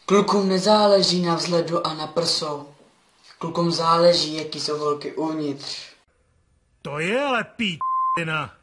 Klukům nezáleží na vzhledu a na prsou. Klukům záleží, jaký jsou holky uvnitř. To je ale píčina.